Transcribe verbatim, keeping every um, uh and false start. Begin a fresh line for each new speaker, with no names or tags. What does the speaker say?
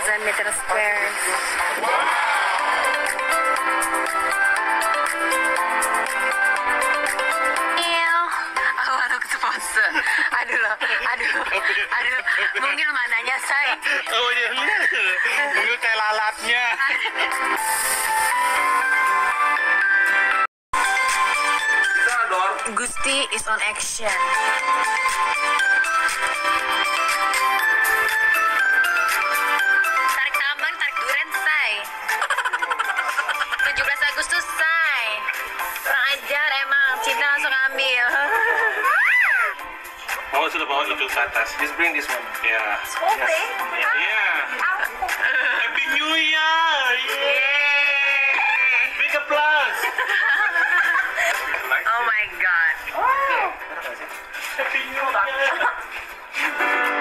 thousand meter square. Aduh loh, aduh, aduh, mungil mananya say.
Oh iya, mungil kayak lalatnya.
Gusti is on action. Tarik tambang, tarik duren say. tujuh belas Agustus say. Kurang ajar emang, cinta langsung ambil.
Oh, sudah bawa itu ke atas.
Just bring this one.
Ya.
Okay.
Iya. Happy New Year. Yeay. Big applause.
Oh my god.
Happy New Year.